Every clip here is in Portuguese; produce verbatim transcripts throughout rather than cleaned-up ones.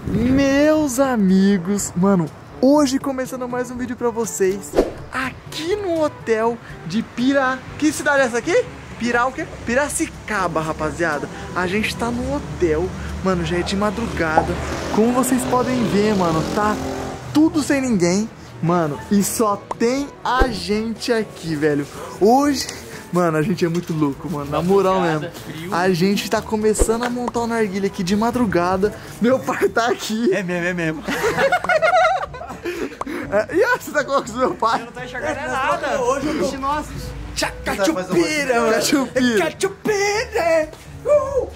Meus amigos, mano, hoje começando mais um vídeo pra vocês aqui no hotel de Pira... Que cidade é essa aqui? Pira o quê? Piracicaba, rapaziada. A gente tá no hotel, mano, já é de madrugada. Como vocês podem ver, mano, tá tudo sem ninguém, mano, e só tem a gente aqui, velho. Hoje, mano, a gente é muito louco, mano, na moral mesmo. A gente tá começando a montar o narguilha aqui de madrugada. Meu pai tá aqui. É mesmo, é mesmo. É, e aí, você tá colocando meu pai? Eu não tô enxergando é nada. Hoje eu tô... Nossa. Cachupira, mano. Cachupira. Cachupira. Uh!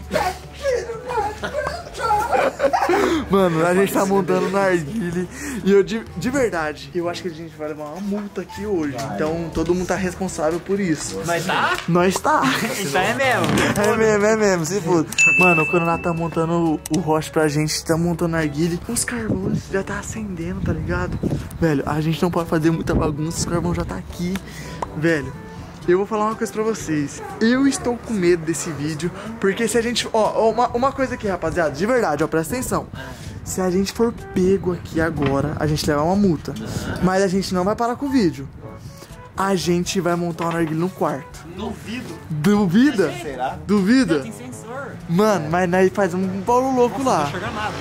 Mano, a gente tá montando narguilha. E eu, de, de verdade, eu acho que a gente vai levar uma multa aqui hoje. Então, todo mundo tá responsável por isso. Nós tá? Nós tá. Então é mesmo. É mesmo, é mesmo, se foda. Mano, quando nós tá montando o, o roche pra gente, tá montando narguilha, os carvões já tá acendendo, tá ligado? Velho, a gente não pode fazer muita bagunça, os carvões já tá aqui. Velho, eu vou falar uma coisa pra vocês. Eu estou com medo desse vídeo, porque se a gente... Ó, uma, uma coisa aqui, rapaziada, de verdade, ó, presta atenção. Se a gente for pego aqui agora, a gente leva uma multa. Mas a gente não vai parar com o vídeo. A gente vai montar uma narguilha no quarto. Duvido. Duvida? Será? Duvida? Tem sensor. Mano, mas nós faz um bolo louco lá. Não enxergar nada.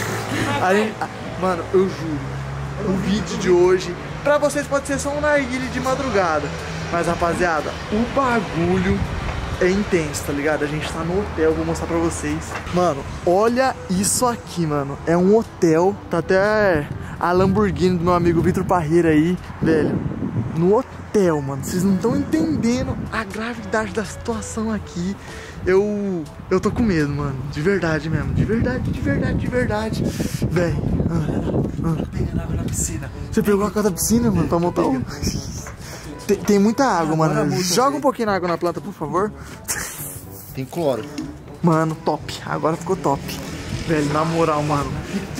A gente, mano, eu juro, o vídeo de hoje pra vocês pode ser só um narguilha de madrugada. Mas rapaziada, o bagulho é intenso, tá ligado? A gente tá no hotel, vou mostrar pra vocês. Mano, olha isso aqui, mano. É um hotel, tá até a Lamborghini do meu amigo Vitor Parreira aí, velho. No hotel, mano. Vocês não estão entendendo a gravidade da situação aqui. Eu... Eu tô com medo, mano. De verdade mesmo. De verdade, de verdade, de verdade. Velho. Pegando água na piscina. Você pegou a casa da piscina, mano, pra montar um... Tem, tem muita água, mano. Joga um pouquinho de água na planta, por favor. Tem cloro. Mano, top. Agora ficou top. Velho, na moral, mano.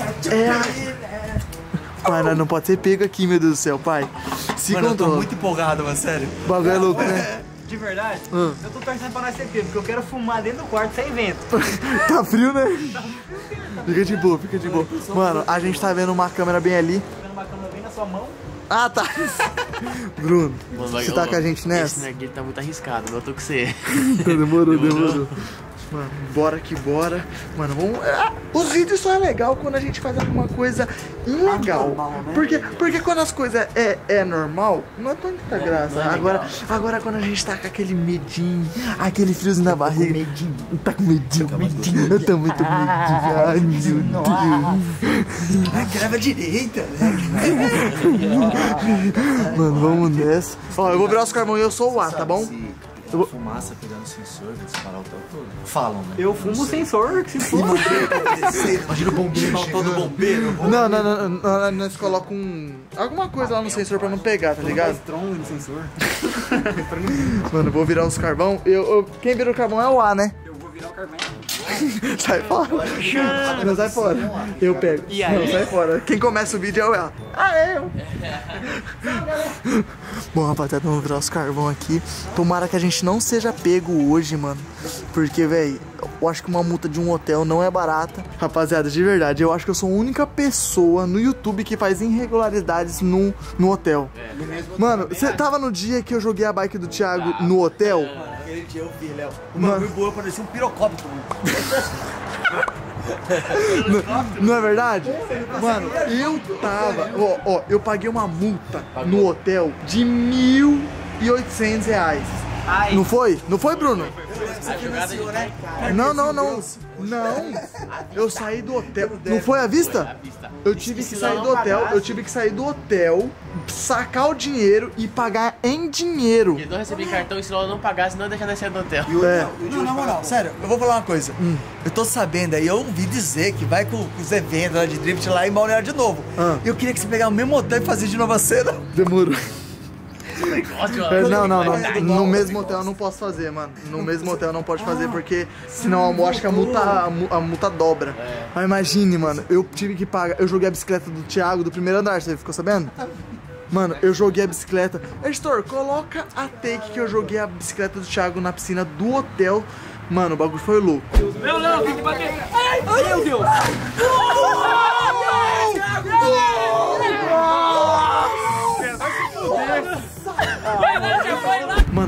É... Pai, nós não pode ser pego aqui, meu Deus do céu, pai. Se Mano, controla. eu tô muito empolgado, mano, sério. O bagulho é louco, né? De verdade, Hum. eu tô torcendo pra nós ser pego, porque eu quero fumar dentro do quarto sem vento. Tá frio, né? Fica de boa, fica de boa. Mano, a gente tá vendo uma câmera bem ali. Tô vendo uma câmera bem na sua mão. Ah, tá. Bruno, Mano, você eu- tá com a gente Esse nessa? narguilha tá muito arriscado, eu tô com você. Demorou, demorou. Mano, bora que bora. Mano, vamos... Ah, os vídeos só é legal quando a gente faz alguma coisa ilegal. Porque, porque quando as coisas é, é normal, não é tanta graça. não é agora, legal. agora quando a gente tá com aquele medinho, aquele friozinho na barriga. medinho. Tá com medinho. Eu também tô com medinho. Ai, meu Deus. Ah, grava direita, né? Mano, vamos nessa. Ó, eu vou virar os carvão e eu sou o A, tá bom? Se tem uma fumaça pegando sensor, vai disparar o hotel todo. Falam, né? Eu fumo sensor, que se for. Imagina o bombeiro Todo bombeiro. Não, não, não, não, não, nós colocamos um... alguma coisa lá no sensor pra não pegar, tá ligado? Strong no sensor. Mano, eu vou virar os carvão. Eu, eu- quem vira o carvão é o A, né? Eu vou virar o carvão. Sai fora. Não, sai fora. Eu pego. E aí? Não, sai fora. Quem começa o vídeo é o A. Ah, é eu. Bom, rapaziada, vamos virar os carvão aqui. Tomara que a gente não seja pego hoje, mano. Porque, velho, eu acho que uma multa de um hotel não é barata. Rapaziada, de verdade, eu acho que eu sou a única pessoa no YouTube que faz irregularidades no, no hotel. Mano, você tava no dia que eu joguei a bike do Thiago no hotel? Aquele dia eu vi, Léo. O Mano. bagulho voou, parecia um pirocóptero. Não, não é verdade? Mano, eu tava... Ó, ó, eu paguei uma multa no hotel de mil e oitocentos reais. Ai. Não foi? Não foi, Bruno? A jogada de né? Não, não, não. Não. Eu saí do hotel. Não foi à vista? Eu tive que sair do hotel. Eu tive que sair do hotel, sacar o dinheiro e pagar em dinheiro. Eles não recebi cartão e se ela não pagasse, não deixar nós sair do hotel. É. Não, na moral, sério, eu vou falar uma coisa. Eu tô sabendo aí, eu ouvi dizer que vai com os eventos lá de drift lá em Balneário de novo. Ah. Eu queria que você pegasse o mesmo hotel e fazer de novo a cena. Demorou. Negócio, É, não, não, não. Vai, No vai, mesmo vai. hotel eu não posso fazer, mano. No mesmo hotel não pode fazer, porque senão eu acho que a multa, a mu- a multa dobra. Mas imagine, mano, eu tive que pagar. Eu joguei a bicicleta do Thiago do primeiro andar, você ficou sabendo? Mano, eu joguei a bicicleta. Editor, coloca a take que eu joguei a bicicleta do Thiago na piscina do hotel. Mano, o bagulho foi louco. Não, não, tem que bater. Ai, meu Deus.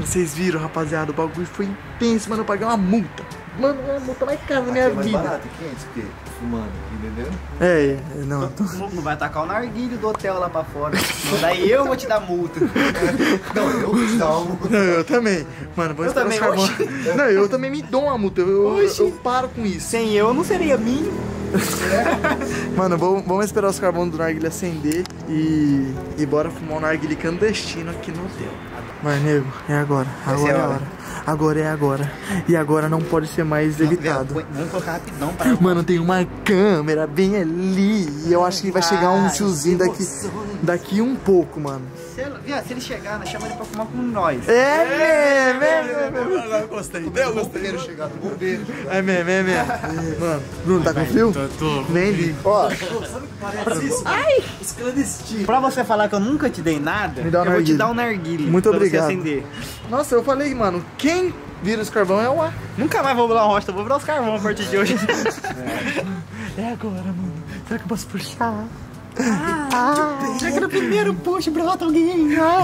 vocês viram, rapaziada, o bagulho foi intenso, mano, eu paguei uma multa. Mano, uma multa mais cara da minha Aqui é mais vida. barato, quinhentos, porque fumando, entendeu? É, não, tô... Não, não vai tacar o narguilho do hotel lá pra fora. Daí eu vou te dar multa. Não, eu vou te dar uma multa. Não, eu também. Mano, vou Eu esperar os também, carvão. Não, eu também me dou uma multa. Eu, eu, eu paro com isso. Sem eu não seria mim. Mano, vamos, vamos esperar os carvão do narguilha acender e, e bora fumar um narguilha clandestino aqui no hotel. Mas, nego, é agora. Agora é a hora. Agora é agora. E agora não pode ser mais evitado. Vamos colocar rapidão pra... Mano, tem uma câmera bem ali. E eu acho que vai chegar um tiozinho daqui, daqui um pouco, mano. Se ele, viado, se ele chegar, nós chamamos ele pra fumar com nós. É mesmo, é mesmo. Eu gostei. Eu gostei. chegar do bombeiro. É mesmo, é mesmo. Mano, Bruno, tá com frio? Nem ligo. Ó, Parece isso? Ai! Os clandestinos. Pra você falar que eu nunca te dei nada, Me dá um eu vou te narguilé. dar um narguilé. Muito pra obrigado. Você acender. nossa, eu falei, mano, quem vira os carvão é o ar. Nunca mais vou virar um rocha, vou virar os carvão a partir de hoje. É agora, mano. Será que eu posso puxar? Já que no primeiro push brota alguém. Ah,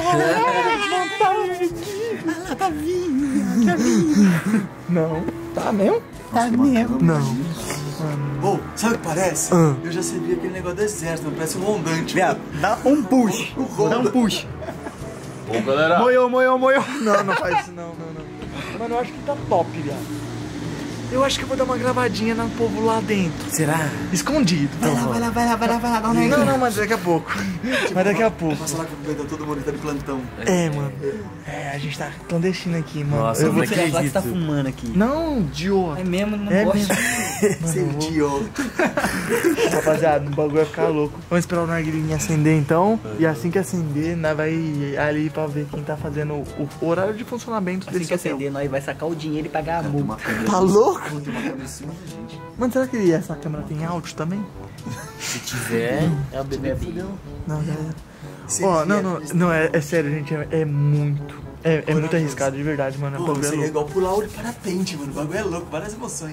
tá vindo, tá vindo. Não. Tá mesmo? Tá mesmo. Não. Ô, sabe o que parece? Ah. Eu já sabia aquele negócio do exército, parece um rondante. Viado, dá um push. Dá um push. Bom, galera. Moiou, moiou, moiou. Não, não faz isso, não, não, não. Mano, eu acho que tá top, viado. Eu acho que eu vou dar uma gravadinha no povo lá dentro. Será? Escondido. Vai lá, vai lá, vai lá, vai lá, vai lá, dá um Não, narguilé. não, mas daqui a pouco. Mas daqui a pouco. Passa lá que eu vou todo mundo que tá de plantão. É, mano. É, a gente tá clandestino aqui, mano. Nossa, eu eu vou não Você vai falar que acredito. você tá fumando aqui. Não, idiota. É mesmo, não É gosto. mesmo. Seu idiota. Rapaziada, o bagulho vai ficar louco. Vamos esperar o narguilinho acender então. E assim que acender, nós vai ali pra ver quem tá fazendo o, o horário de funcionamento Assim desse que hotel. acender, nós vai sacar o dinheiro e pagar a Tem multa. uma câmera Tá assim, louco? Tem uma câmera em cima da gente. Mano, será que essa câmera tem áudio também? Se tiver, é o B B B. Não, já é. Ó, não, não, não, é, é sério, gente, é, é muito. É, é muito arriscado, de verdade, mano. É um Pô, bagulho isso aí é louco. igual pular o de parapente, mano. O bagulho é louco, várias emoções.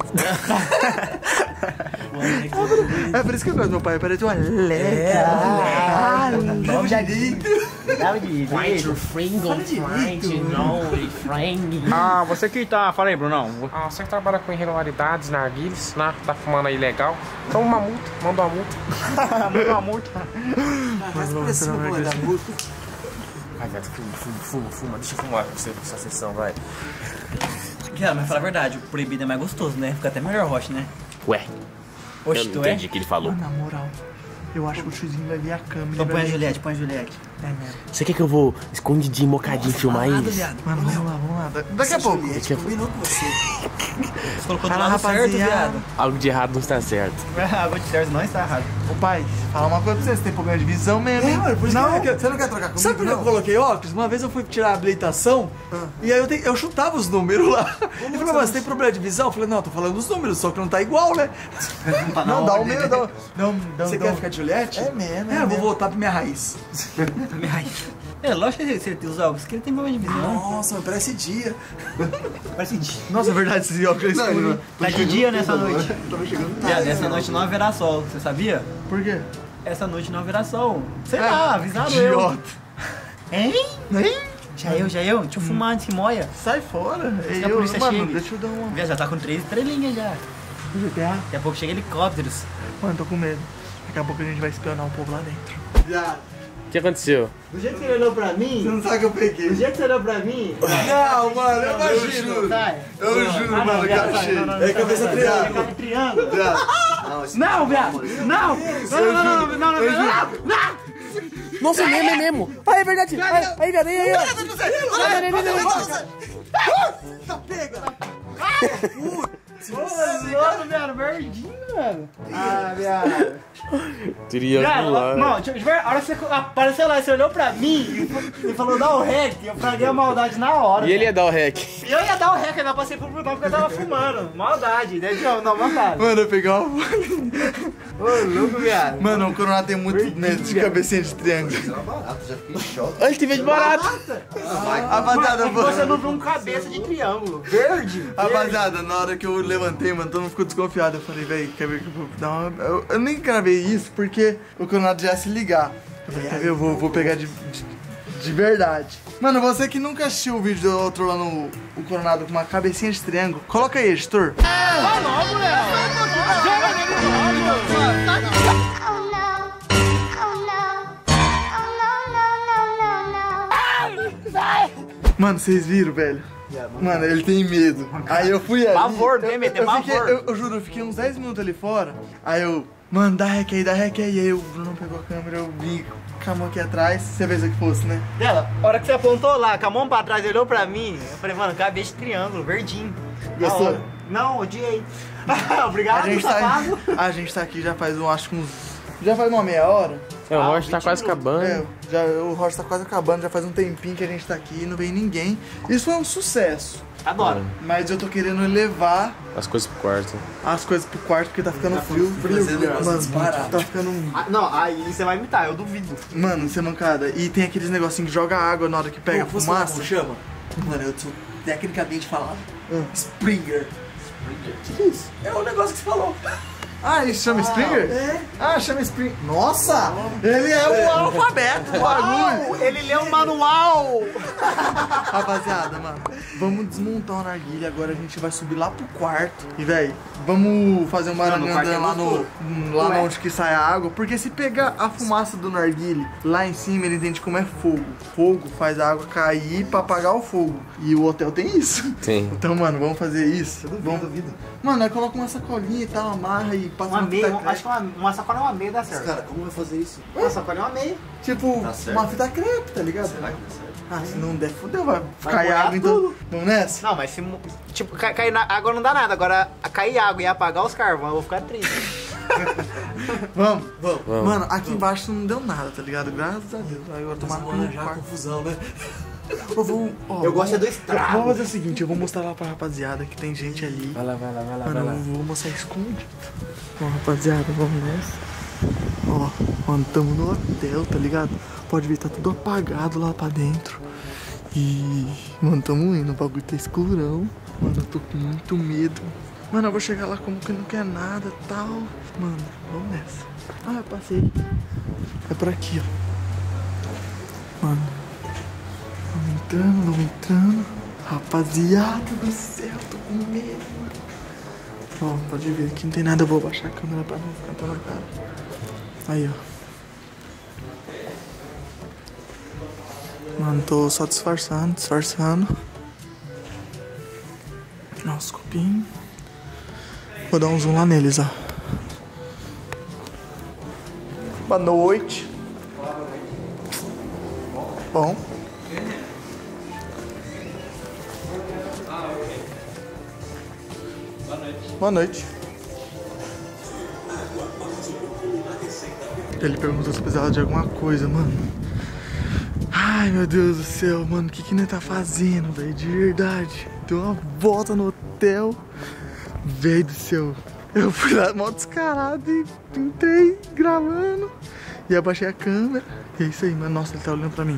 É por isso que eu gosto do meu pai, parece uma leca. Dá um direito. Dá um direito. Right, your friend don't try to know, friend. Ah, você que tá. Fala aí, Brunão. Ah, você que trabalha com irregularidades, narguilhos, né? Tá fumando aí legal. Então uma multa, manda uma multa. Manda uma multa. Mas pra cima, pô, da multa. Vai, vai, fuma, fuma, fuma, fuma. Deixa eu fumar pra você, pra essa sessão, vai. Cara, mas fala a verdade, o proibido é mais gostoso, né? Fica até melhor rocha, né? Ué, eu Oxe, não tu é? entendi o que ele falou. Na moral, eu acho que o tiozinho vai ver a câmera. Então e põe vai a ver- Juliette, põe a Juliette. É mesmo. Você quer que eu vou escondidinho, mocadinho, filmar Parado, isso? viado. Mano, vamos lá, vamos lá. Da- Daqui a pouco. Juliette combinou com você. Você colocou do Fala, lado certo, rapaziada. viado. Algo de errado não está certo. Água de certo não está errado. Ô pai, fala uma coisa pra você, você tem problema de visão mesmo, hein? É, mano, por isso não, que eu- você não quer trocar comigo? Sabe por que eu não? coloquei óculos? Uma vez eu fui tirar a habilitação e aí eu, te- eu chutava os números lá. Ele falou, mas você tem problema de visão? Eu falei, não, tô falando dos números, só que não tá igual, né? Não, dá o meu, dá o... Não, dá, Você dá quer o- ficar de Juliette? É mesmo, é É, eu vou mesmo. voltar pra minha raiz. É, lógico que você usa óculos, que ele tem problema de visão. Nossa, mas parece dia. Parece dia. Nossa, é verdade, esses óculos escuros. Tá de dia nessa noite. Tava chegando Viado, essa noite não haverá sol, você sabia? Por quê? Essa noite não haverá sol. Sei lá, avisaram eu. Idiota. Hein? Hein? Já eu, já eu? Deixa eu fumar antes que moia. Sai fora. Se a Eu, polícia mano, chega. deixa eu dar uma... Viado, já tá com três estrelinhas já. G T A? Daqui a pouco chega helicópteros. Mano, tô com medo. Daqui a pouco a gente vai espionar um povo lá dentro. O que aconteceu? Do jeito que ele olhou pra mim, Você não sabe que eu peguei. jeito que você olhou pra mim. Não, mano, eu imagino. Sai. Eu juro, Ah, não, mano, que eu viado, achei. não, não, não, É cabeça não, triângulo. não, não, triângulo. Não, esse Não, viado! Não! Não, não, não, não, não, não, não, não! Nossa, é mesmo, é mesmo. Ah, é verdade. Aí, aí, viado, aí, aí. Ô, viado, verdinho, mano. Ah, viado. Triângulo lá. Não, deixa eu ver, a hora que você apareceu lá, você olhou pra mim e falou, dá o rec, eu fraguei a maldade na hora. E ele ia dar o rec. Eu ia dar o rec, ainda passei pro Brunão porque eu tava fumando. Maldade, né? Não, não, maldade. Mano, eu peguei uma... Ô, louco, viado. Mano, o Coronado tem muito medo de cabecinha de triângulo. era barato, já fiquei em choque. Olha, teve de barato. Rapaziada, É que você não viu um cabeça de triângulo. Verde. Rapaziada, na hora que eu levantei, mano, todo mundo ficou desconfiado. Eu falei, velho, quer ver que eu vou dar uma... Eu, eu nem gravei isso porque o Coronado já ia se ligar. Eu falei, quer ver, eu vou, vou pegar de, de, De verdade. Mano, você que nunca assistiu o vídeo do outro lá no o Coronado com uma cabecinha de triângulo, coloca aí, editor. Mano, vocês viram, velho? Mano, ele tem medo. Aí eu fui ali. Pavor, eu, né, meter eu, fiquei, pavor. eu, eu juro, eu fiquei uns dez minutos ali fora. Aí eu, mano, dá rec aí, dá rec aí. Aí o Bruno pegou a câmera, eu vi com a mão aqui atrás. Você fez o que fosse, né? Dela, a hora que você apontou lá, com a mão pra trás, olhou pra mim, eu falei, mano, cabeça de triângulo, verdinho. Gostou? Da hora. Não, odiei. Obrigado, A gente, tá, safado. a gente tá aqui já faz, um, acho que uns... Já faz uma meia hora. É, o Ah, Rocha tá vinte quase minutos. acabando. É, já, o Rocha tá quase acabando, já faz um tempinho que a gente tá aqui e não vem ninguém. Isso foi um sucesso. Adoro. Mas eu tô querendo levar As coisas pro quarto. as coisas pro quarto porque tá ficando frio. Frio, mano, tá ficando... Ah, não, aí você vai imitar, eu duvido. Mano, você mancada. E tem aqueles negocinhos que joga água na hora que pega a Pô, posso falar fumaça. como chama? Mano, eu sou tecnicamente falado. Hum. Springer. Que que é isso? É o negócio que você falou. Ah, ele chama Springer? É. Ah, chama Springer. Nossa! Ele é o alfabeto do bagulho. Ele leu o manual. Rapaziada, mano, vamos desmontar o narguilha. Agora a gente vai subir lá pro quarto. E, velho, vamos fazer uma Não, no quarto aranganda é lá, no, gostoso. lá Ué. onde que sai a água. Porque se pegar a fumaça do narguilha lá em cima, ele entende como é fogo. Fogo faz a água cair pra apagar o fogo. E o hotel tem isso. Tem. Então, mano, vamos fazer isso. Vamos... Mano, aí coloca uma sacolinha e tal, amarra e passa Uma uma meia, fita uma- acho crepe. que uma, uma sacola é uma meia dá certo. Cara, como vai fazer isso? Uma sacola é uma meia. Tipo, Tá certo. uma fita crepe, tá ligado? Será que dá certo? Ah, se não der, fudeu, vai Vai cair molhar água, então. tudo. Vamos nessa? Não, mas se, mo- tipo, ca- cair na água não dá nada. Agora, a cair água e apagar os carvões, eu vou ficar triste. Vamos? Vamos. Vamos. Mano, aqui embaixo não deu nada, tá ligado? Graças a Deus. Aí eu vou tomar Vamos no arranjar quarto. confusão, né? Eu vou. Ó, Eu gosto é do vamos- estrago. Vamos fazer o seguinte, eu vou mostrar lá pra rapaziada que tem gente ali. Vai lá, vai lá, vai lá, Mano, vai lá. eu vou mostrar escondido. Ó, rapaziada, vamos nessa. Ó, mano, tamo no hotel, tá ligado? Pode ver, tá tudo apagado lá pra dentro. E, mano, tamo indo, o bagulho tá escurão. Mano, eu tô com muito medo. Mano, eu vou chegar lá como que não quer nada e tal. Mano, vamos nessa. Ah, eu passei. É por aqui, ó. Mano, vamos entrando, vamos entrando. Rapaziada do céu, tô com medo, mano. Ó, pode ver, aqui não tem nada, eu vou baixar a câmera pra não ficar tão na cara. Aí, ó. Mano, tô só disfarçando, disfarçando. Nossa, copinho. Vou dar um zoom lá neles, ó. Boa noite. Bom. Boa noite. Ele perguntou se precisava de alguma coisa, mano. Ai, meu Deus do céu, mano. O que que nós tá fazendo, velho? De verdade. Deu uma volta no hotel. Velho do céu. Eu fui lá mal descarado e entrei gravando. E abaixei a câmera. E é isso aí, mano. Nossa, ele tá olhando pra mim.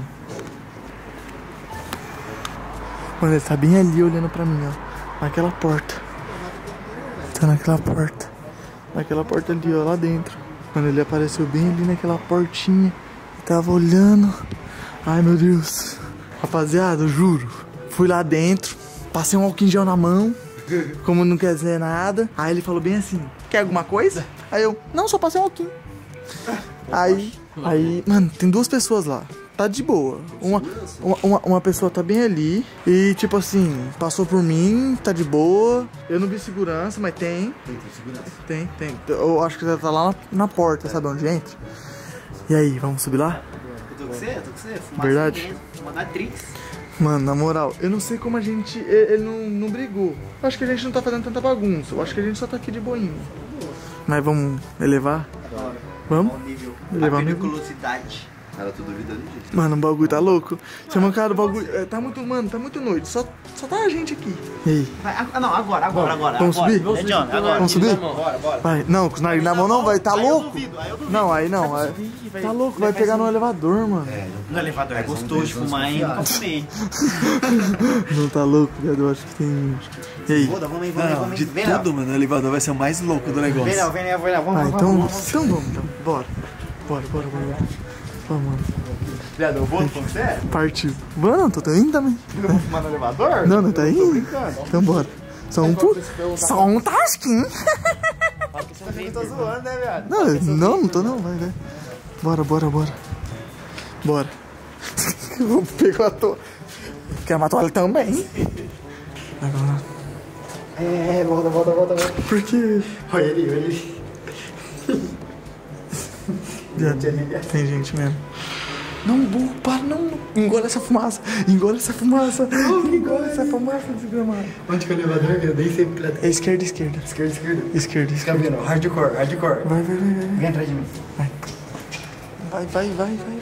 Mano, ele tá bem ali olhando pra mim, ó. Naquela porta. Tá naquela porta. Naquela porta ali, ó, lá dentro. Mano, ele apareceu bem ali naquela portinha. Tava olhando. Ai, meu Deus. Rapaziada, eu juro. Fui lá dentro. Passei um álcool em gel na mão. Como não quer dizer nada. Aí ele falou bem assim: quer alguma coisa? Aí eu, não, só passei um álcool. Aí, aí, mano, tem duas pessoas lá. Tá de boa. Uma, uma, uma, uma pessoa tá bem ali. E tipo assim, passou por mim, tá de boa. Eu não vi segurança, mas tem. Tem, tem segurança. Tem, tem. Eu acho que já tá lá na, na porta, sabe onde entra? E aí, vamos subir lá? Eu tô com você, eu tô com você. Fumaça Verdade. dentro, Mandar tricks. Mano, na moral, eu não sei como a gente... Ele não, não brigou. Eu acho que a gente não tá fazendo tanta bagunça. Eu acho que a gente só tá aqui de boinha. Mas vamos elevar? Vamos? Ao nível. Elevar a o nível? periculosidade. Cara, tu duvida ali, gente. Mano, o bagulho tá louco. Você mancado, o bagulho... é, tá muito... Mano, tá muito noite. Só, só tá a gente aqui. E aí? Vai, ah, não, agora, agora, agora. Vamos agora. subir? É, John, agora. Vamos subir? Bora, bora. Vai. Não, com os nariz na mão não, vai. Tá Aí eu louco? duvido, aí eu duvido. Não, aí não. Aí... Tá louco, vai pegar no elevador, mano. No elevador é gostoso de fumar, hein? Nunca fumei. Não tá louco, viado? Eu acho que tem... E aí? Foda, vamos aí, vamos aí, Não, vamos aí. de Vem, tudo, Léo. mano, o elevador vai ser o mais louco do negócio. Vem, Léo, vem, Léo, vem, Léo. Vamos, Ah, vamos, então, vamos, vamos. então vamos, então. Bora. Bora, bora, bora. Ó, mano. Viado, eu vou com você? Partiu. Mano, tô indo também. Eu vou fumar no elevador? Não, não tá Tô indo? brincando. Então bora. Só um, pu... Só um tasquinho. Eu tô zoando, né, viado? Não, não, não tô não. Vai, vai. Bora, bora, bora. Bora. Eu vou pegar a toalha. Quer uma toalha também? Agora. É, volta, volta, volta, volta. Por quê? Olha ali, olha ali. Viado, tem gente mesmo. Não, burro, para, não. Engole essa fumaça. Engole essa fumaça. Engole essa fumaça, desgramado. Onde que é o elevador? Eu nem sei porque lá É esquerda, esquerda. Esquerda, esquerda. Esquerda, Fica esquerda. vendo, hardcore, hardcore. Vai, vai, vai, vai. Vem atrás de mim. Vai, vai, vai, vai, vai.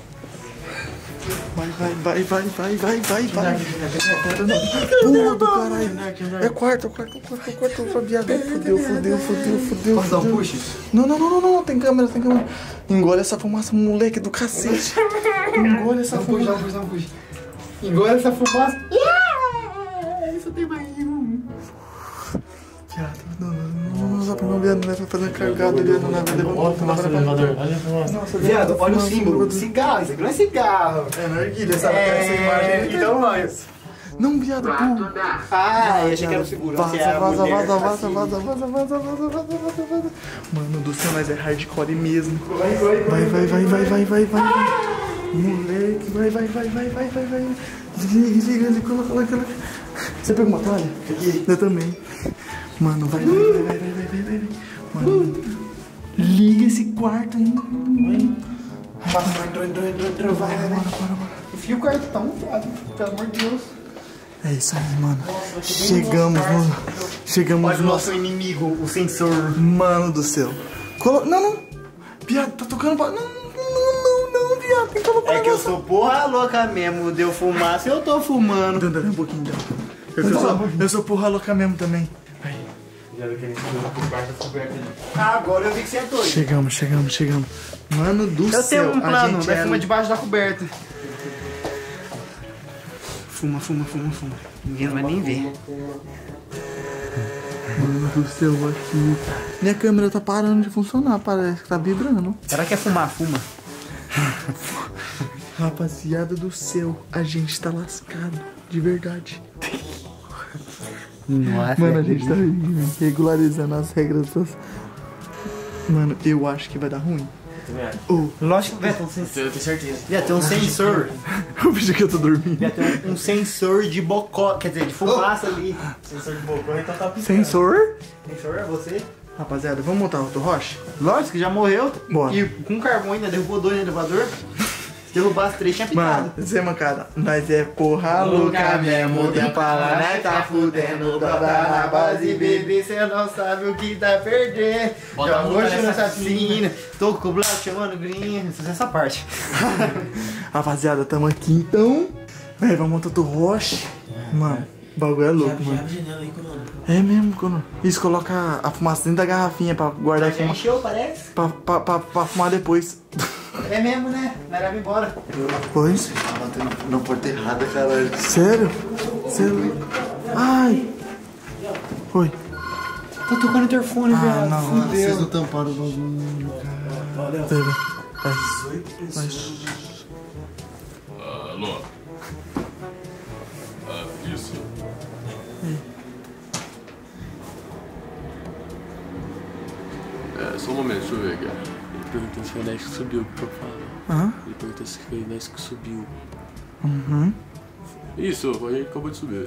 Vai, vai, vai, vai, vai, vai, vai, vai. Porra do caralho. É quarto, é quarto, é quarto, é quarto, é quarto, viado. Fudeu, fudeu, fudeu, fudeu. Posso dar um fudeu. push? Não, não, não, não, não, tem câmera, tem câmera. Engole essa fumaça, moleque do cacete. Engole essa Dá um push, fumaça. dá um push, dá um push. Engole essa fumaça. Yeah! Isso tem mais um. Viado, não, não, não, não dá pra não, viado, não vai fazer uma cargada, viado, não vai levar. Nossa, Viado, olha o fumaça, símbolo. fumaça. Cigarro, isso aqui não é cigarro. É narguilha, essa, É, essa imagem. então nós. Não, viado, burro. Ah, eu achei que era o seguro. Vaza, Você é a vaza, mulher, vaza, vaza, assim. vaza, vaza, vaza, vaza, vaza, vaza, vaza. Mano do céu, mas é hardcore mesmo. Vai, vai, Vai, vai, vai, vai, vai, vai, vai. Moleque, vai, vai, vai, vai, vai, vai, vai. Desliga, desliga, desliga, coloca, coloca, coloca. Você pegou uma toalha? Peguei. Eu também. Mano, vai, vai, vai, vai, vai, vai, vai, vai, vai. Mano, liga esse quarto aí. Passa, entrou, entrou, entrou, entrou. Vai, vai, vai. Enfia o cartão, viado. Pelo amor de Deus. É isso aí, mano. Chegamos no... Chegamos Olha o no... nosso inimigo, o sensor. Mano do céu. Colo... Não, não. Viado, tá tocando... Não, não, não, não, viado. Tem que colocar É que eu sou porra louca mesmo, deu fumaça, eu tô fumando. Dando um pouquinho, então. Eu sou, eu sou porra louca mesmo também. Aí. Já vi que ele subiu por baixo da coberta ali. Ah, agora eu vi que você é doido. Chegamos, chegamos, chegamos. Mano do Eu céu. tenho um a plano, gente vai é- fumar debaixo da coberta. Fuma, fuma, fuma, fuma. Ninguém não vai nem ver. Mano do céu, aqui. Minha câmera tá parando de funcionar, parece que tá vibrando. Será que é fumar? Fuma. Rapaziada do céu, a gente tá lascado. De verdade. Nossa. Mano, a gente tá regularizando as regras das... Mano, eu acho que vai dar ruim. Oh, Lógico que vai ter um Eu sensor. tenho certeza. Ia ter um sensor. eu fingi que eu tô dormindo. Ia ter um, um sensor de bocó, quer dizer, de fumaça ali. Sensor de bocó, então tá piscando. Sensor? Sensor é você? Rapaziada, vamos montar outro roche? Lógico que já morreu. Bora. E com carvão ainda derrubou dois no elevador. Se derrubasse três, tinha picado. Mano, Zé Mancada, nós é porra louca mesmo. Deu pra lá, nós tá fudendo. Bota na base, bebê. Cê não sabe o que tá perdendo. Bota Já a vou boca nessa nessa piscina. Tô com o Blau chamando grinha. Só essa parte. Rapaziada, tamo aqui então. Véi, vamos montar outro roche. Mano, o bagulho é louco, mano. a janela aí, Coronel. É mesmo, quando. Isso, coloca a fumaça dentro da garrafinha pra guardar a Já fumaça. encheu, parece? Pra, pra, pra, pra fumar depois. É mesmo, né? Nós vai embora. Pois? Na porta errada, caralho. Sério? Sério? Ai! Oi. Tá tocando interfone, Ah, viado. não. Mano, vocês não tamparam o bagulho, cara. Vai, vai. Vai. Alô? Ah, isso. É, só um momento, deixa eu ver aqui. Ele perguntou se foi nós que subiu, o que eu falo. Hã? Ele perguntou se foi nós que subiu. Uhum. Isso, foi ele que acabou de subir.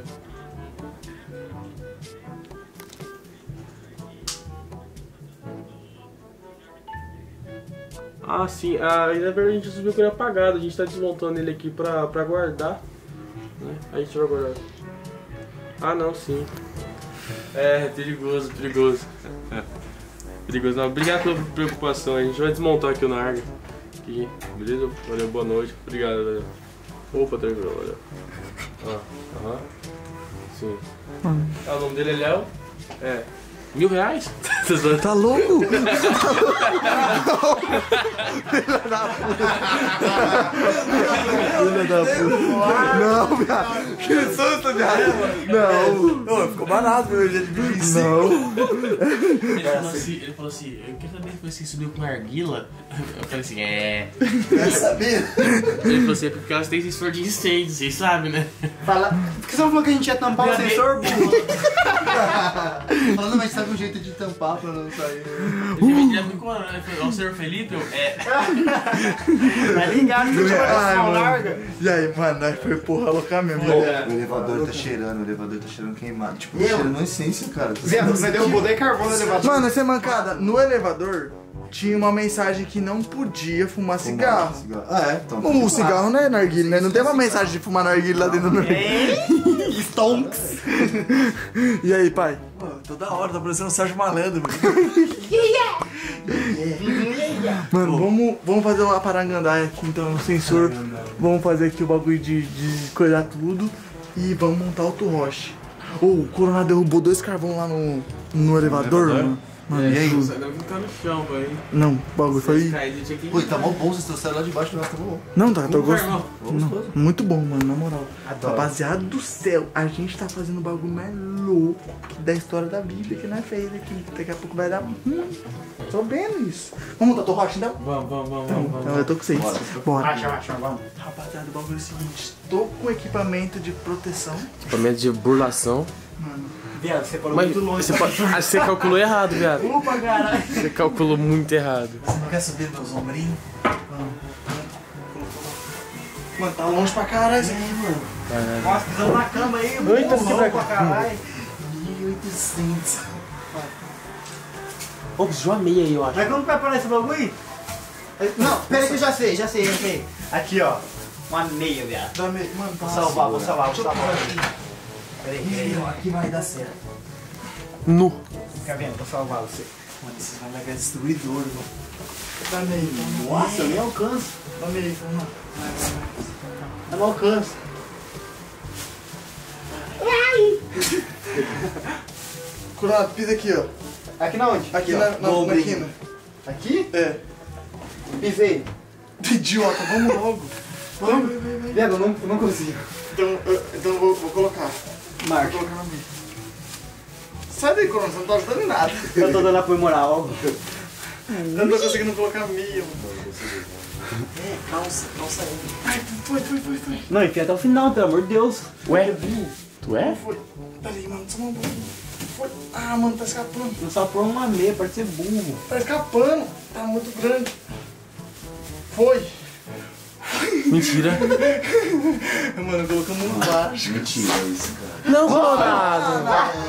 Ah, sim. Ah, e na verdade a gente subiu com ele apagado. A gente tá desmontando ele aqui pra, pra guardar. Né? A gente vai guardar. Ah, não, sim. É, perigoso, perigoso. É. Perigoso. Não, obrigado pela preocupação. A gente vai desmontar aqui o Narga. Aqui, beleza? Valeu, boa noite. Obrigado, valeu. Opa, tranquilo, valeu. Ah, aham. Sim. Ah, o nome dele é Léo? É. Mil reais? Tá louco? Não, viado. Que susto, viado. Não. Ô, ficou barato meu jeito de vinte e cinco. Não. Ele falou assim, ele falou assim, eu quero saber depois que você subiu com argila. Eu falei assim, é. Quer saber? Ele falou assim, é porque elas têm sensor de incêndio, vocês sabem, né? Fala. Por que você não falou que a gente ia tampar o sensor, burro? Falando, mas sabe um jeito de tampar pra não sair. Ele já ficou, ele falou, ó, o senhor Felipe, eu, é. Tá ligado? Você tinha Ai, uma mano. larga. E aí, mano, nós foi porra louca mesmo. O elevador tá cheirando, o elevador tá cheirando queimado. Tipo, cheirando essência, cara. Zé, você derrubou daí carvão no elevador. Mano, essa mancada, no elevador tinha uma mensagem que não podia fumar cigarro. Ah, é? Então, O cigarro não é narguilha, né? Não tem uma mensagem de fumar narguilha lá dentro do narguilha. Stonks. E aí, pai? Pô, toda hora tá parecendo o Sérgio Malandro, mano. Mano, vamos, vamos fazer uma parangandaia aqui então no sensor. Vamos fazer aqui o bagulho de, de coisar tudo. E vamos montar outro roche. Ô, o Coronel derrubou dois carvão lá no, no elevador, mano. Mano, É, e aí? deve ficar no chão, velho. Não, o bagulho foi. Caído, tinha que... Pô, tá mó bom, vocês trouxeram lá de baixo, nossa, tá bom. Não, tá, tô Vamos, gostando. irmão. Não, muito bom, mano, na moral. Rapaziada do céu, a gente tá fazendo o bagulho mais louco da história da vida que nós fez aqui. Daqui a pouco vai dar ruim. Tô vendo isso. Vamos montar o rocha então? Vamos, vamos, vamos, vamos, vamos. Então, eu tô com vocês. Bora. Acha, acha, vamos. Rapaziada, o bagulho é o seguinte. Tô com equipamento de proteção. Equipamento de burlação. Viado, você falou Mas muito longe. você, pode... ah, você calculou errado, viado. Opa, caralho. Você calculou muito errado. Você não quer subir meus ombrinhos? Mano, tá longe pra caralho isso aqui, mano. Nossa, pisando na cama aí, mano. Eita, Louco pra caralho. mil e oitocentos. Ô, precisou uma meia aí, eu acho. Mas como que vai parar esse bagulho aí? Não, pera aí que eu já sei, já sei, já sei. Aqui, ó. Uma meia, viado. Dá meio. Mano, tá Vou salvar, vou salvar, vou salvar. Peraí, peraí, ó, aqui vai dar certo. Nu. Fica vendo, vou salvar você. Mano, esse vai pegar destruidor, mano. Dá meio. Nossa, eu nem alcanço. Dá meio, vamos lá. Eu não alcanço. Coronado, pisa aqui, ó. Aqui na onde? Aqui ó. na, na, no na ombrinho. quina. Aqui? É. Pisei. Idiota, vamos logo. Vamos. Viado, eu não, eu não consigo. Então, eu, então eu vou, vou colocar. Marca. Vou colocar na meia. Sai daí, Coronado, você não tá ajudando em nada. Eu tô dando apoio moral. Eu não tô conseguindo colocar a meia, mano. É, calça, calça aí. Ai, foi, foi, foi, foi. Não, enfia até o final, pelo amor de Deus. Ué? Tu é? Foi. Peraí, mano, só uma bola. Foi. Ah, mano, tá escapando. Não só por uma meia, pode ser burro. Tá escapando. Tá muito grande. Foi. Mentira. Mano, colocamos um baixo. Mentira isso, cara. Não, Coronado.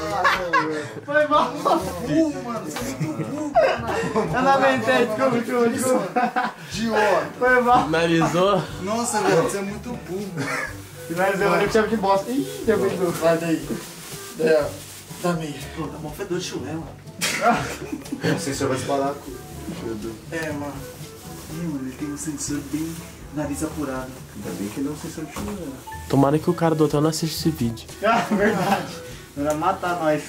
Foi mal. Burro, mano. Você é muito burro, mano. Eu não aguentei, desculpa, desculpa, desculpa. Idiota. Foi mal. Analisou? Nossa, velho, você é muito burro. Mas eu falei que chave de bosta. Ih, deu bem duro. Vai daí. É, dá meia. Pô, tá mó fedor de chulé, mano. Não sei se vai espalhar com o É, mano. Ih, mano, ele tem um sensor bem nariz apurado. Ainda bem que ele é um sensor de chulé. Tomara que o cara do hotel não assista esse vídeo. Ah, verdade. Vai matar nós.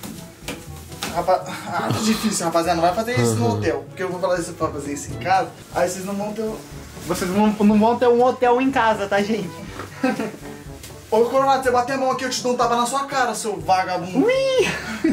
Rapaz, ah, tá difícil, rapaziada. Não vai fazer isso no hotel. Porque eu vou falar isso pra fazer isso em casa. Aí vocês não vão ter. o- Vocês não, não vão ter um hotel em casa, tá, gente? Ô, Coronado, você bater a mão aqui, eu te dou um tapa na sua cara, seu vagabundo. Ui!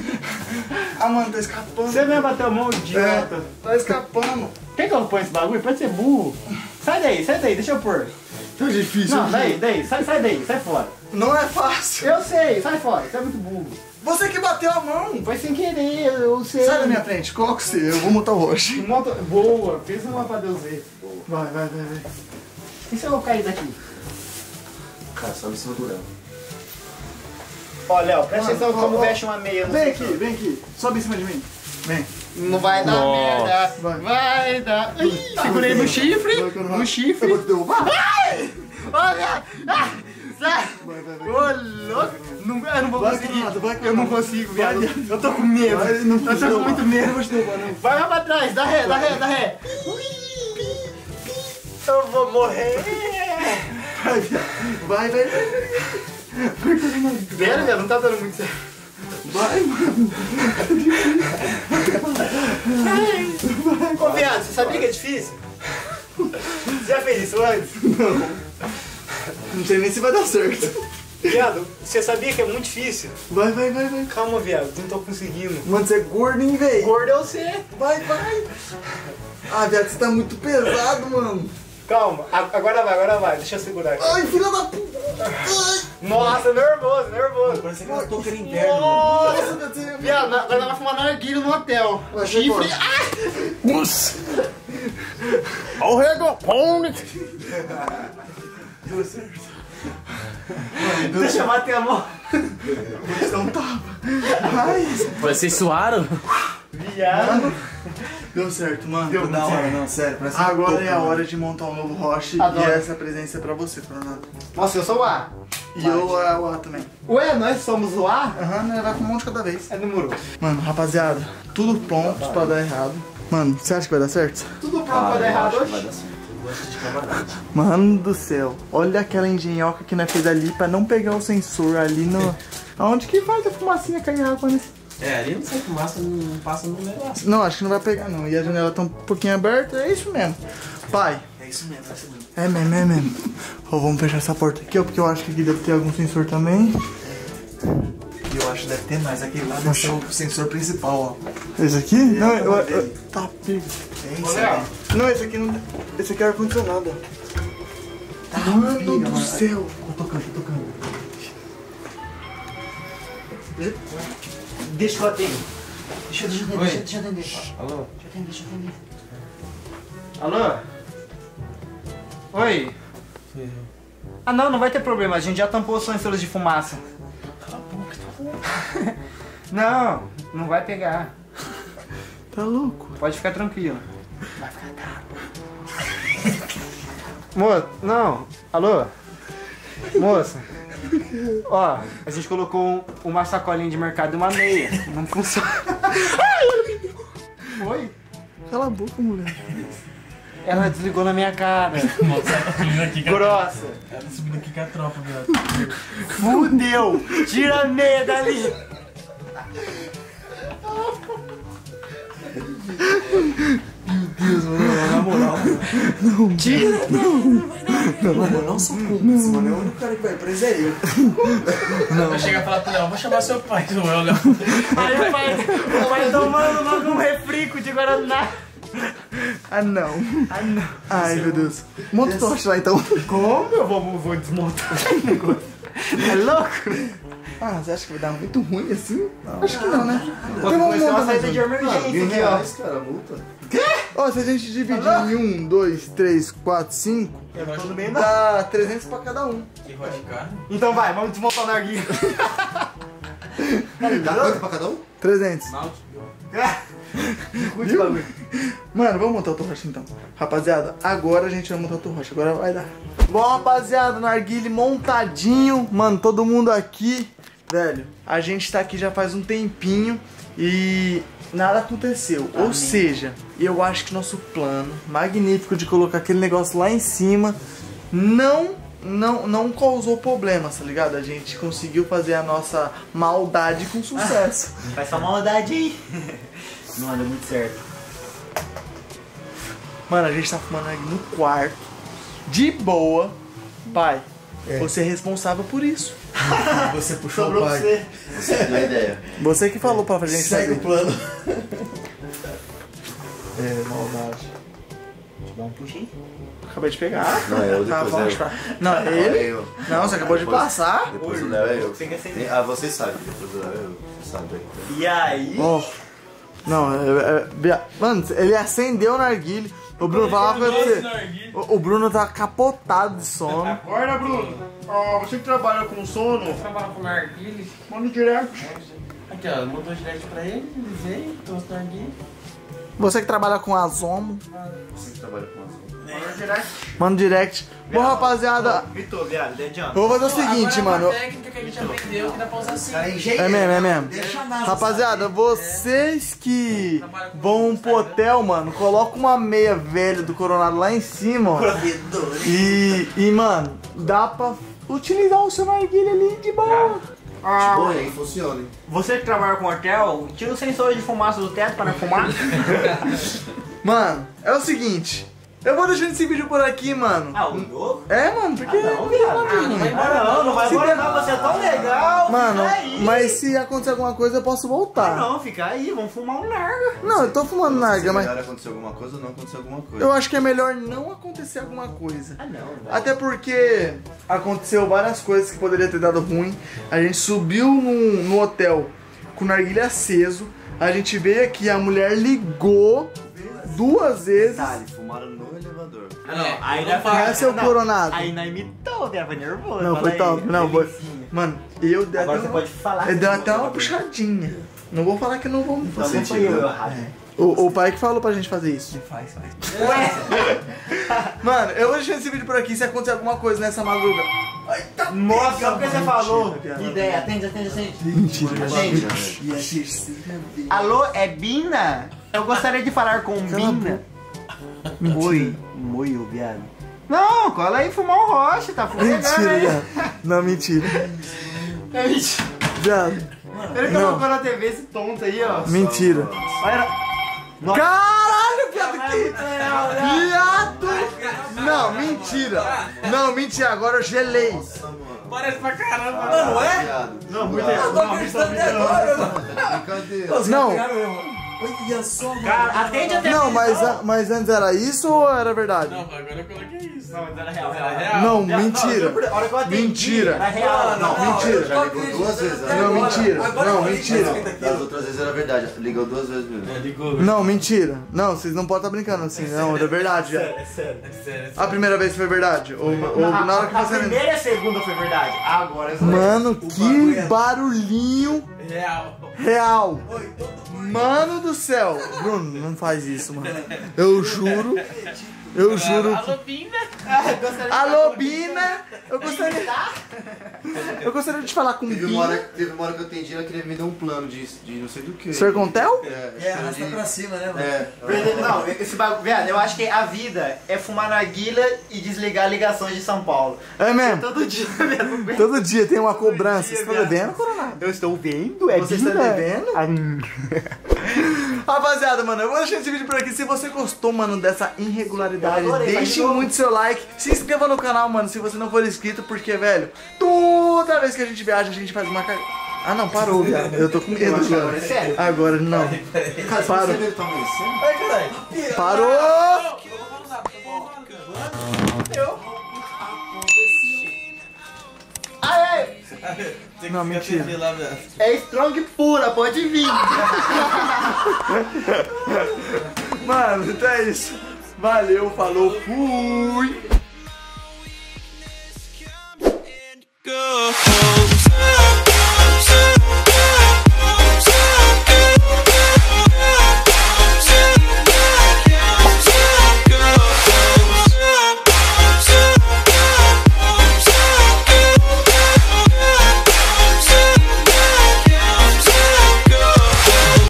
Ah, mano, tá escapando. Você mesmo bateu a mão, É, idiota. tá escapando. Quer que eu ponha esse bagulho? Pode ser burro. Sai daí, sai daí, deixa eu pôr. Tá difícil. Não, viu? daí, daí, sai, sai daí, sai fora. Não é fácil. Eu sei, sai fora, você é muito burro. Você que bateu a mão. Foi sem querer, eu sei. Sai da minha frente, coloca você, eu vou montar o roche. Monta... Boa, fez uma pra Deus ver. Vai, vai, vai, vai. E se eu cair daqui? Cara, sobe em cima do Léo. Ó, Léo, presta atenção Ó, como ó, veste uma meia no Vem sensor. aqui, vem aqui. Sobe em cima de mim. Vem. Não vai dar Nossa. merda. Vai. Vai dar. Ih, segurei no chifre. Vai, Coronado. No Eu chifre. vou te derrubar. Olha! Ah, sai! Vai, vai, vai. Ô, louco! Não, eu não vou Vai, conseguir. Coronado, vai, Eu Coronado. não consigo, viado. Eu tô com medo. Vai, não eu tô com derrubar. muito medo. Eu vou te derrubar, não. Vai lá pra trás, dá ré, dá ré, dá ré. Eu vou morrer. Vai, viado. Vai, vai, vai. Sério, viado, não tá dando muito certo. Vai, mano. Ô, viado, você sabia que é difícil? Você já fez isso antes? Não sei nem se vai dar certo. Viado, você sabia que é muito difícil? Vai, vai, vai, vai. Calma, viado, não tô conseguindo. Mano, você é gordo, hein, velho? Gordo é você. Vai, vai. Ah, viado, você tá muito pesado, mano. Calma, a- agora vai, agora vai, deixa eu segurar aqui. Ai, filha da puta. Ai. Nossa, nervoso, nervoso. Parece aquela touca de inverno. Nossa, Nossa, você... viado, nós nós vamos fumar narguilha no hotel. Vai, Chifre. vai, Ah! Nossa! Olha o regopone! Deu certo. Deixa eu bater a mão. Não tava. Ai, Vocês suaram? Viado. deu certo, mano. Deu da hora, não, sério. Parece uma Agora touca, é a mano. hora de montar um novo roche Adoro. e essa presença é pra você, Fernando. Nossa, eu sou o A. E eu é o A também. Ué, nós somos o A? Aham, né? Vai com um monte cada vez. É número. Mano, rapaziada, tudo pronto pra dar errado. Mano, você acha que vai dar certo? Tudo pronto pra dar errado hoje? Vai dar certo. Eu gosto de trabalhar. Mano do céu, olha aquela engenhoca que nós fez ali pra não pegar o sensor ali no... Aonde que faz a fumacinha cair água nesse... É, ali não sai fumaça, não passa no negócio. Não, acho que não vai pegar não. E a janela tá um pouquinho aberta, é isso mesmo. Pai, É isso mesmo, é isso mesmo. é mesmo, é mesmo. Ó, vamos fechar essa porta aqui, ó, porque eu acho que aqui deve ter algum sensor também. E eu acho que deve ter mais. Aquele lá deve ser o sensor principal, ó. Esse aqui? Não, eu... eu tá, pega. É Ô, isso Léo. aí. Não, esse aqui não... Esse aqui é ar-condicionado, ó. Mano do céu. Tô tocando, tô tocando. Deixa que eu atendo. Deixa eu atender, deixa, deixa eu atender. Alô? Deixa eu atender, deixa eu atender. Alô? Oi? Ah não, não vai ter problema, a gente já tampou os sensores de fumaça. Cala a boca, tá bom. Não, não vai pegar. Tá louco. Pode ficar tranquilo. Vai ficar caro. Moça, não. Alô? Moça. Ó, a gente colocou um- uma sacolinha de mercado e uma meia. Não funciona. Oi? Cala a boca, mulher. Ela desligou na minha cara. Grossa. Ela tá subindo aqui com a tropa, viado. Fudeu! Tira a meia dali! Deus, mano, na moral. Tira! Mano, eu não sou cúmplice, mano. É o único cara que vai preso é eu. Vai chegar e falar pro Léo, vou chamar seu pai. Não é o Léo. Aí o pai, o pai tomando logo um refrico de Guaraná. Ah, não. Ah, não. Ai, meu Deus. Monta o torche lá, então. Como eu vou, vou desmontar esse negócio? É louco? Ah, você acha que vai dar muito ruim assim? Acho que não, né? Vou Então vamos começar uma montar saída mais de um. emergência aqui, ó. cara, multa. Ó, se a gente dividir em um, dois, três, quatro, cinco, Eu tô no meio da... dá trezentos pra cada um. Que roda de carne? Então vai, vamos desmontar o narguilho. Dá quanto pra cada um? trezentos. Curte o bagulho. Mano, vamos montar o torrocha então. Rapaziada, agora a gente vai montar o torrocha. Agora vai dar. Bom, rapaziada, o narguile montadinho. Mano, todo mundo aqui. Velho, a gente tá aqui já faz um tempinho e nada aconteceu. Ou seja, eu acho que nosso plano magnífico de colocar aquele negócio lá em cima não, não, não causou problemas, tá ligado? A gente conseguiu fazer a nossa maldade com sucesso. Faz sua maldade aí. Não anda muito certo. Mano, a gente tá fumando aqui no quarto, de boa. Pai, você é responsável por isso. Você puxou Sobrou o pra pai. você. Não é ideia. Você que falou pra gente Segue o fazer. plano. É, maldade. Dá um puxinho. Acabei de pegar. Não, eu Tá, depois vamos eu. pra... Não, é ele? Eu. Não, você acabou de Depois- passar. Depois o Léo é eu. Tem que acender. Ah, você sabe. Depois o Léo é eu. Você sabe. E aí? Ó. Não, é, é, via- mano, ele acendeu o narguile. O Bruno falava pra você. O, o Bruno tá capotado de sono. Acorda, Bruno. Ó, você que trabalha com sono, Trabalha com narguilha. manda direto. Aqui, ó, mandou direct pra ele, ele veio, trouxe narguilha. Você que trabalha com Azomo, Você que trabalha com azul. manda direct. Bom, rapaziada, Gritou, viado, deu de eu vou fazer o seguinte, Agora é mano. uma técnica que a gente aprendeu que dá pra usar assim. Cara, engenheiro. É mesmo, é mesmo. Deixa nada. Rapaziada, vocês que vão pro hotel, mano, coloca uma meia velha do Coronado lá em cima, ó. E, e mano, dá pra utilizar o seu narguilha ali de boa. Ah, Porém, funciona, hein? você que trabalha com hotel, tira o sensor de fumaça do teto para não fumar. Mano, é o seguinte. Eu vou deixando esse vídeo por aqui, mano. Ah, o louco? É, mano, porque... Não, viado. Ah, não vai embora não, não vai Se embora der- não, você é tão legal. Mano, fica aí. mas se acontecer alguma coisa, eu posso Ah, voltar. não, fica aí, vamos fumar um narga. Não, eu tô fumando Se narga, é mas... melhor acontecer alguma coisa ou não acontecer alguma coisa. Eu acho que é melhor não acontecer alguma coisa. Ah, não, não. Até porque aconteceu várias coisas que poderia ter dado ruim. A gente subiu no, no hotel com o narguilha aceso. A gente veio aqui, a mulher ligou duas vezes. Detalhe, fumaram no elevador. Ah, não, aí não não faz. Não é seu coronado. Aí não imitou, viado, foi nervoso. Não, foi fala top. aí, Não, foi. delicinha. Mano, eu dei Agora até você uma, pode falar. eu dei que até uma você puxadinha. Não vou falar que não vamos Então fazer. não foi eu, eu errado. O, o pai que falou pra gente fazer isso. Faz, faz. Ué! Mano, eu vou deixar esse vídeo por aqui. Se acontecer alguma coisa nessa madrugada. Ai, tá Nossa, pegando. o que você Mentira, falou? viado. Ideia, atende, atende, atende. Mentira. Atende. E a terceira vez. Alô, é Bina? Eu gostaria de falar com Cala a Bina. Oi. Oi, ô viado. Não, cola aí fumar um rocha, tá fumando Mentira, aí. viado. Não, mentira. É mentira. Viado. Ele Não. colocou na T V esse tonto aí, ó. Mentira. Olha. Nossa. Caralho, viado. Mas é Que... muito real, né? Viado. Não, mentira. Não, mentira. Agora eu gelei. Parece pra caramba. Mano, não é? Não, muito real. Não, muito real. Brincadeira. Não. Olha só, mano. Cara, atende a T V. Não, mas, a- mas antes era isso ou era verdade? Não, agora eu coloquei isso. Não, mas era real, Era real. real. Não, Não, mentira. não, a hora que eu atendi, Mentira. Era real. Não, mentira. Já ligou duas vezes, né? Não, mentira. Não, mentira. Das outras vezes era verdade. Ligou duas vezes mesmo. Ligou. Não, mentira. Não, vocês não podem estar brincando assim. Não, era verdade. Já. É sério. É sério. A primeira vez foi verdade? Ou, ou A, na hora que a você... primeira e a segunda foi verdade. Agora eu Mano, que barulhinho Real. real. Mano do céu. Bruno, não faz isso, mano. Eu juro. Eu juro. Alô, Bina. Alô, Bina. Eu gostaria... Eu gostaria de falar com Teve uma, hora, Bina. teve uma hora que eu atendi, ela queria me dar um plano de, de não sei do que. Sercontel? É, É, acho arrasta que era de- pra cima, né, mano? É. Não, esse bagulho, viado, eu acho que a vida é fumar narguilha e desligar ligações de São Paulo. É mesmo. Todo dia, viado. Todo dia tem uma cobrança. Você tá viado. devendo, Coronado? Eu estou vendo, é Você está Bina. devendo? Ah, Rapaziada, mano, eu vou deixar esse vídeo por aqui. Se você gostou, mano, dessa irregularidade, Eu adorei, deixe mas eu- muito seu like. Se inscreva no canal, mano, se você não for inscrito, porque, velho, toda vez que a gente viaja, a gente faz uma cagada. Ah, não, parou, viado. Eu tô com medo agora. é sério. Agora, não. Cara, Parou. você viu, tá amanhecendo? Ai, caralho. Parou! Ai, Tem Não, que mentira. ficar lá, velho. é strong pura, pode vir. Mano, então é isso. Valeu, falou, fui! Go.